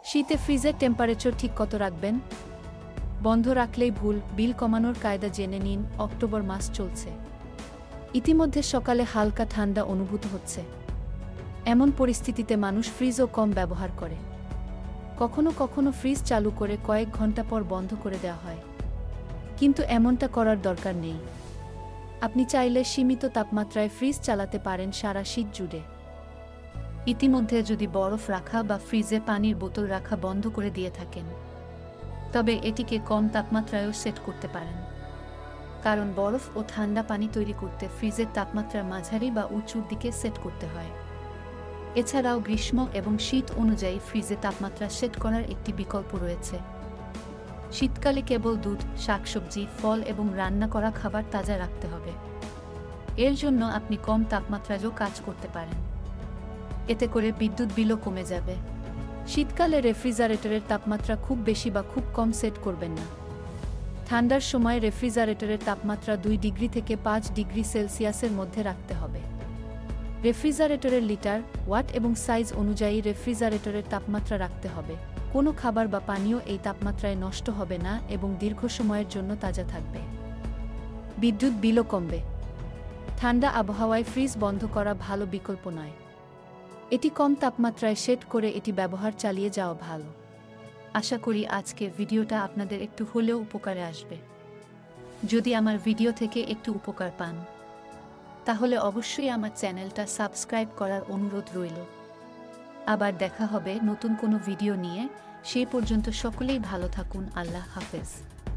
শীতে ফ্রিজের টেম্পারেচার ঠিক কত রাখবেন? বন্ধ রাখলেই ভুল। বিল কমানোর কায়দা জেনে নিন। অক্টোবর মাস চলছে, ইতিমধ্যে সকালে হালকা ঠান্ডা অনুভূত হচ্ছে। এমন পরিস্থিতিতে মানুষ ফ্রিজও কম ব্যবহার করে। কখনো কখনো ফ্রিজ চালু করে কয়েক ঘন্টা পর বন্ধ করে দেওয়া হয়, কিন্তু এমনটা করার দরকার নেই। আপনি চাইলে সীমিত তাপমাত্রায় ফ্রিজ চালাতে পারেন সারা শীত জুড়ে। ইতিমধ্যে যদি বরফ রাখা বা ফ্রিজে পানির বোতল রাখা বন্ধ করে দিয়ে থাকেন, তবে এটিকে কম তাপমাত্রায়ও সেট করতে পারেন, কারণ বরফ ও ঠান্ডা পানি তৈরি করতে ফ্রিজের তাপমাত্রা মাঝারি বা উঁচুর দিকে সেট করতে হয়। এছাড়াও গ্রীষ্ম এবং শীত অনুযায়ী ফ্রিজে তাপমাত্রা সেট করার একটি বিকল্প রয়েছে। শীতকালে কেবল দুধ, শাকসবজি, ফল এবং রান্না করা খাবার তাজা রাখতে হবে। এর জন্য আপনি কম তাপমাত্রায়ও কাজ করতে পারেন, এতে করে বিদ্যুৎ বিলও কমে যাবে। শীতকালে রেফ্রিজারেটরের তাপমাত্রা খুব বেশি বা খুব কম সেট করবেন না। ঠান্ডার সময় রেফ্রিজারেটরের তাপমাত্রা 2 ডিগ্রি থেকে 5 ডিগ্রি সেলসিয়াসের মধ্যে রাখতে হবে। রেফ্রিজারেটরের লিটার, ওয়াট এবং সাইজ অনুযায়ী রেফ্রিজারেটরের তাপমাত্রা রাখতে হবে। কোনো খাবার বা পানীয় এই তাপমাত্রায় নষ্ট হবে না এবং দীর্ঘ সময়ের জন্য তাজা থাকবে। বিদ্যুৎ বিলও কমবে। ঠান্ডা আবহাওয়ায় ফ্রিজ বন্ধ করা ভালো বিকল্প নয়। এটি কম তাপমাত্রায় সেট করে এটি ব্যবহার চালিয়ে যাওয়া ভালো। আশা করি আজকের ভিডিওটা আপনাদের একটু হলেও উপকারে আসবে। যদি আমার ভিডিও থেকে একটু উপকার পান, তাহলে অবশ্যই আমার চ্যানেলটা সাবস্ক্রাইব করার অনুরোধ রইল। আবার দেখা হবে নতুন কোনো ভিডিও নিয়ে। সেই পর্যন্ত সকলেই ভালো থাকুন। আল্লাহ হাফেজ।